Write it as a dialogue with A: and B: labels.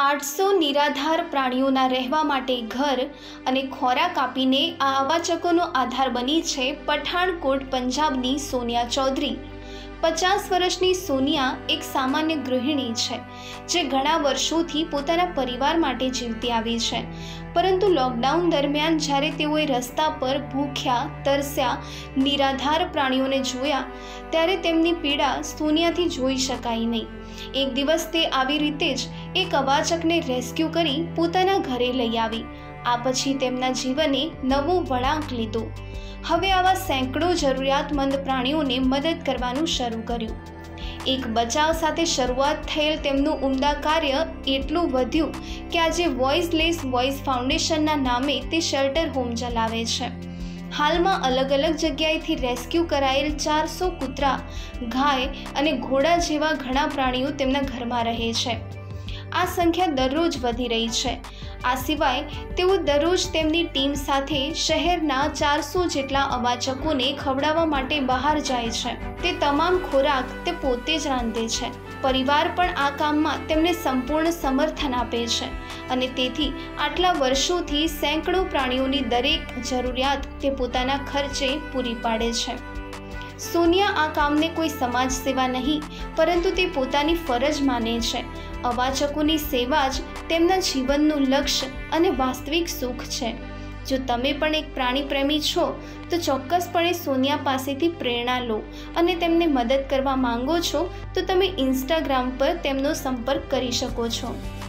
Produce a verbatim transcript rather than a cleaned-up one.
A: આઠસો નિરાધાર પ્રાણીઓના રહેવા માટે ઘર અને ખોરાક આપીને આ અવાચકોનો આધાર બની છે પઠાણકોટ પંજાબની સોનિયા ચૌધરી। પચાસ વર્ષની સોનિયા એક સામાન્ય ગૃહિણી છે જે ઘણા વર્ષોથી પોતાના પરિવાર માટે જીવતી આવી છે, પરંતુ લોકડાઉન દરમિયાન જ્યારે તેઓએ રસ્તા પર ભૂખ્યા તરસ્યા નિરાધાર પ્રાણીઓને જોયા ત્યારે તેમની પીડા સોનિયાથી જોઈ શકાય નહીં। એક દિવસ તે આવી રીતે જ એક અવાચકને રેસ્ક્યુ કરી પોતાના ઘરે લઈ આવી। આ પછી તેમના જીવને નવો વળાંક લીધો। હવે આવા સેંકડો જરૂરિયાતમંદ પ્રાણીઓને મદદ કરવાનું શરૂ કર્યું। એક બચાવ સાથે શરૂઆત થયેલ તેમનું ઉમદા કાર્ય એટલું વધ્યું કે આજે વોઇસલેસ વોઇસ ફાઉન્ડેશનના નામે તે શેલ્ટર હોમ ચલાવે છે। હાલમાં અલગ અલગ જગ્યાએથી રેસ્ક્યુ કરાયેલ ચારસો કૂતરા, ગાય અને ઘોડા જેવા ઘણા પ્રાણીઓ તેમના ઘરમાં રહે છે। આ સંખ્યા દરરોજ વધી રહી છે। આ સિવાય તેઓ દરરોજ તેમની ટીમ સાથે શહેરના ચારસો જેટલા અવાચકોને ખવડાવવા માટે બહાર જાય છે। તે તમામ ખોરાક તે પોતે જ રાંધે છે। પરિવાર પણ આ કામમાં તેમને સંપૂર્ણ સમર્થન આપે છે અને તેથી આટલા વર્ષોથી સેંકડો પ્રાણીઓની દરેક જરૂરિયાત તે પોતાના ખર્ચે પૂરી પાડે છે। સોનિયા આ કામને કોઈ સમાજ સેવા નહીં, પરંતુ તે પોતાની ફરજ માને છે। અવાચકોની સેવા જ તેમના જીવનનું લક્ષ્ય અને વાસ્તવિક સુખ છે। જો તમે પણ એક પ્રાણી પ્રેમી છો તો ચોક્કસપણે સોનિયા પાસેથી પ્રેરણા લો અને તેમને મદદ કરવા માંગો છો તો તમે ઇન્સ્ટાગ્રામ પર તેમનો સંપર્ક કરી શકો છો।